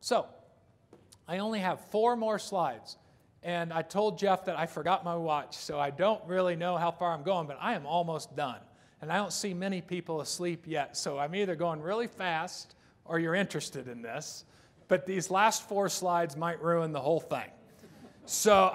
So, I only have 4 more slides. And I told Jeff that I forgot my watch, so I don't really know how far I'm going, but I am almost done. And I don't see many people asleep yet, so I'm either going really fast or you're interested in this. But these last 4 slides might ruin the whole thing. So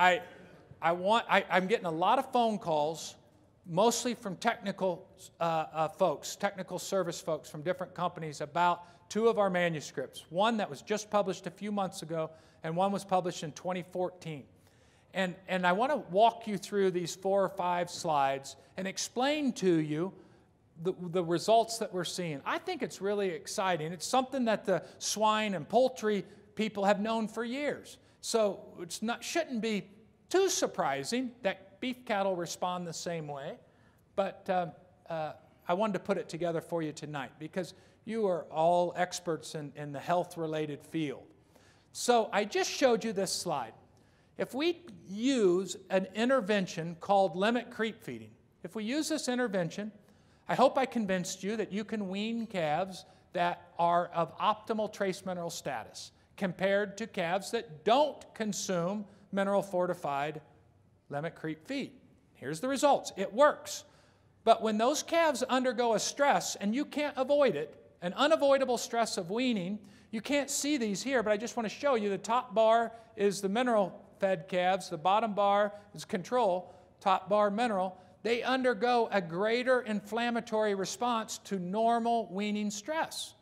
I'm getting a lot of phone calls, mostly from technical folks, technical service folks from different companies about 2 of our manuscripts. One that was just published a few months ago, and one was published in 2014. And I want to walk you through these 4 or 5 slides and explain to you the results that we're seeing. I think it's really exciting. It's something that the swine and poultry people have known for years. So it shouldn't be too surprising that beef cattle respond the same way. But I wanted to put it together for you tonight because you are all experts in the health-related field. So I just showed you this slide. If we use an intervention called limit creep feeding, if we use this intervention, I hope I convinced you that you can wean calves that are of optimal trace mineral status compared to calves that don't consume mineral-fortified limit creep feed. Here's the results. It works. But when those calves undergo a stress, and you can't avoid it, an unavoidable stress of weaning, you can't see these here, but I just want to show you the top bar is the mineral-fed calves, the bottom bar is control, top bar mineral. They undergo a greater inflammatory response to normal weaning stress.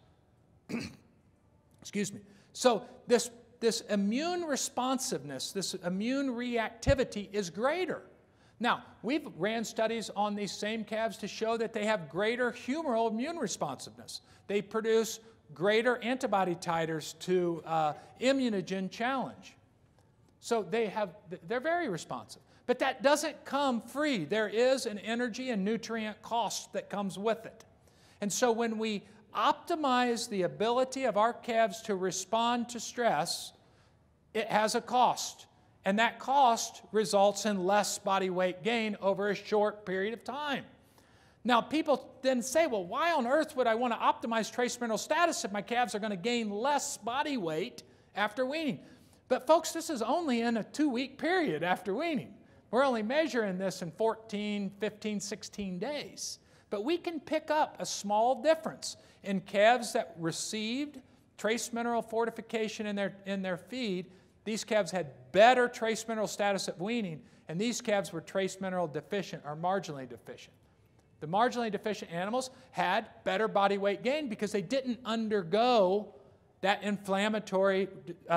Excuse me. So this immune responsiveness, this immune reactivity is greater. Now, we've ran studies on these same calves to show that they have greater humoral immune responsiveness. They produce greater antibody titers to immunogen challenge. So they're very responsive. But that doesn't come free. There is an energy and nutrient cost that comes with it. And so when we optimize the ability of our calves to respond to stress, it has a cost. And that cost results in less body weight gain over a short period of time. Now, people then say, well, why on earth would I want to optimize trace mineral status if my calves are going to gain less body weight after weaning? But folks, this is only in a 2-week period after weaning. We're only measuring this in 14, 15, 16 days. But we can pick up a small difference in calves that received trace mineral fortification in their feed. These calves had better trace mineral status at weaning, and these calves were trace mineral deficient or marginally deficient. The marginally deficient animals had better body weight gain because they didn't undergo that inflammatory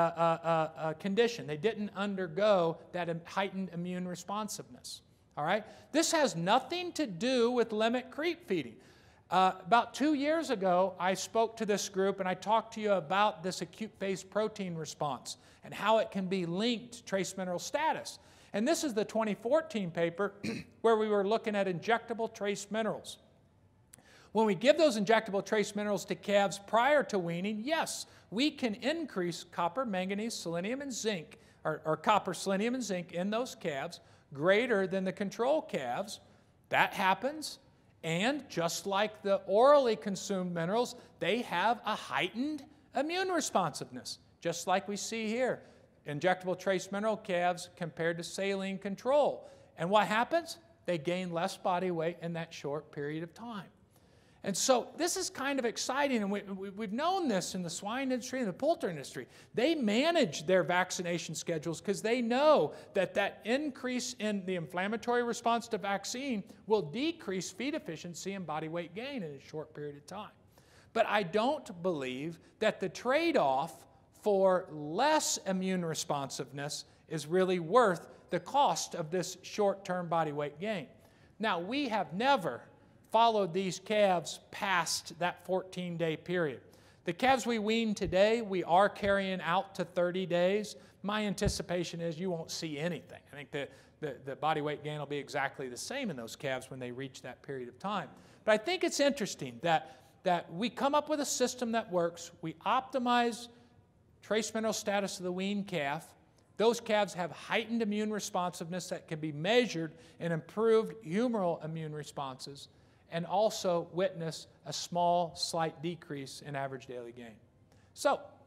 condition. They didn't undergo that heightened immune responsiveness. All right? This has nothing to do with limit creep feeding. About 2 years ago, I spoke to this group and I talked to you about this acute phase protein response and how it can be linked to trace mineral status. And this is the 2014 paper where we were looking at injectable trace minerals. When we give those injectable trace minerals to calves prior to weaning, yes, we can increase copper, manganese, selenium, and zinc, or copper, selenium, and zinc in those calves greater than the control calves. That happens. And just like the orally consumed minerals, they have a heightened immune responsiveness, just like we see here. Injectable trace mineral calves compared to saline control. And what happens? They gain less body weight in that short period of time. And so this is kind of exciting, and we've known this in the swine industry and the poultry industry. They manage their vaccination schedules because they know that that increase in the inflammatory response to vaccine will decrease feed efficiency and body weight gain in a short period of time. But I don't believe that the trade-off for less immune responsiveness is really worth the cost of this short-term body weight gain. Now, we have never followed these calves past that 14-day period. The calves we wean today, we are carrying out to 30 days. My anticipation is you won't see anything. I think the body weight gain will be exactly the same in those calves when they reach that period of time. But I think it's interesting that we come up with a system that works. We optimize trace mineral status of the weaned calf. Those calves have heightened immune responsiveness that can be measured in improved humoral immune responses, and also witness a small, slight decrease in average daily gain. So,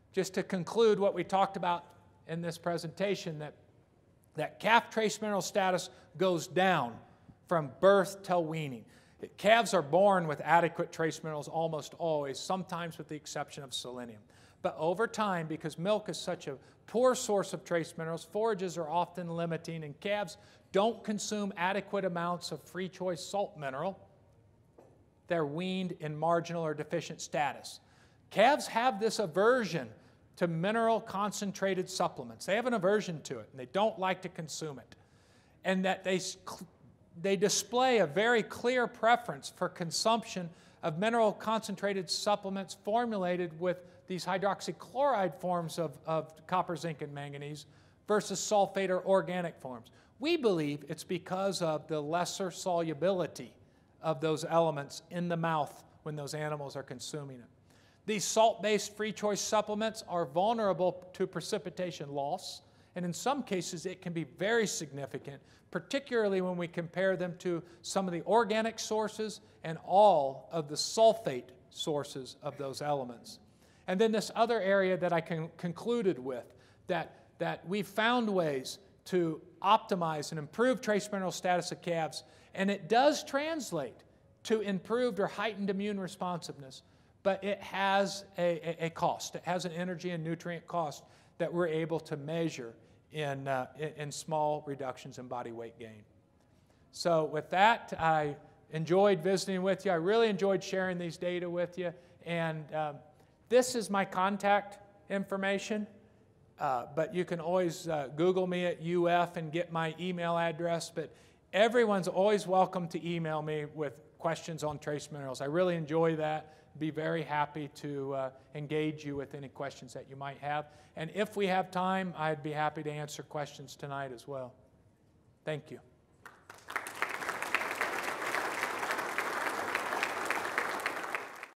just to conclude what we talked about in this presentation, that calf trace mineral status goes down from birth till weaning. Calves are born with adequate trace minerals almost always, sometimes with the exception of selenium. But over time, because milk is such a poor source of trace minerals, forages are often limiting, and calves don't consume adequate amounts of free choice salt mineral. They're weaned in marginal or deficient status. Calves have this aversion to mineral concentrated supplements. They have an aversion to it, and they don't like to consume it. And that they display a very clear preference for consumption of mineral concentrated supplements formulated with these hydroxychloride forms of copper, zinc, and manganese versus sulfate or organic forms. We believe it's because of the lesser solubility of those elements in the mouth when those animals are consuming it. These salt-based free choice supplements are vulnerable to precipitation loss, and in some cases it can be very significant, particularly when we compare them to some of the organic sources and all of the sulfate sources of those elements. And then this other area that I concluded with, that we've found ways to optimize and improve trace mineral status of calves, and it does translate to improved or heightened immune responsiveness, but it has a cost. It has an energy and nutrient cost that we're able to measure in small reductions in body weight gain. So with that, I enjoyed visiting with you. I really enjoyed sharing these data with you, and this is my contact information, but you can always Google me at UF and get my email address, but everyone's always welcome to email me with questions on trace minerals. I really enjoy that. Be very happy to engage you with any questions that you might have. And if we have time, I'd be happy to answer questions tonight as well. Thank you.